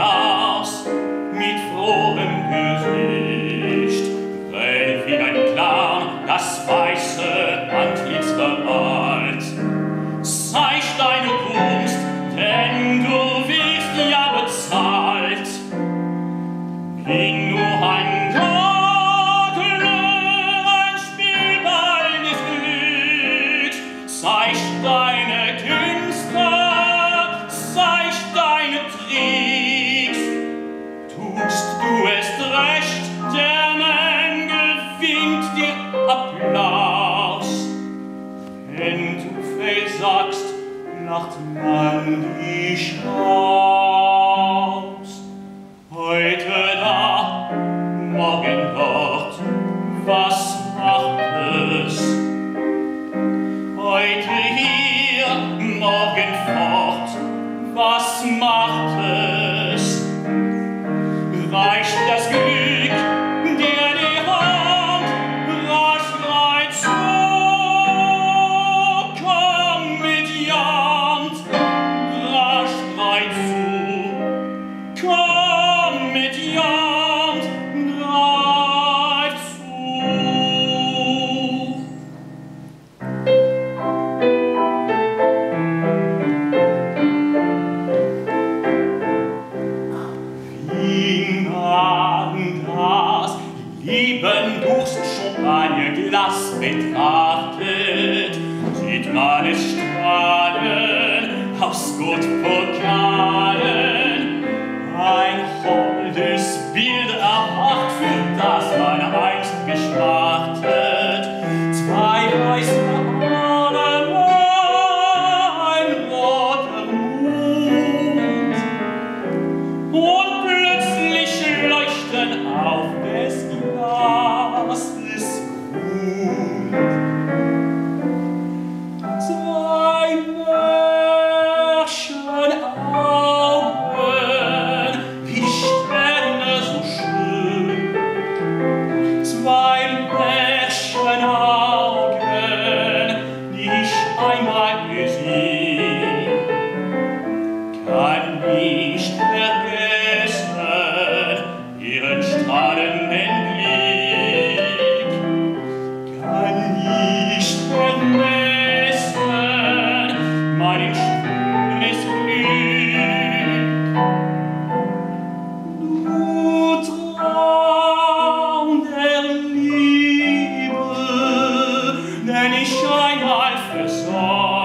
hinaus mit frohem Gesicht, grell wie ein Clown das weiße Antlitz bemalt. Zeig deine Kunst, denn du wirst ja bezahlt. Bin nur ein Gagler, ein Spielball des Glücks. Zeig deine Künste, zeig deine Tricks. Tust du es recht, der Menge winkt dir Applaus. Wenn du versagst, lacht man dich aus. Heute da, morgen dort, was macht es? Heute hier, morgen fort, was macht es? Reicht das Glück, der die Hand rasch reizt zu? Komm mit Jant, rasch reizt zu. Komm mit Jant, reizt zu. Wie man das lieben Durst Champagneglas betrachtet, sieht man es strahlen aus Gottpokalen. Ein holdes Bild erwacht, für das man einst geschmachtet. Zwei weiße Arme, ein roter Mund, und plötzlich leuchten auf des Glases Grund zwei Märchenaugen, wie Sterne so schön. Zwei Märchenaugen, die ich einmal gesehen, kann nicht vergessen ihren strahlenden Blick, kann nicht vergessen mein schönes Glück. Du Traum der Liebe, den ich einmal versäumt,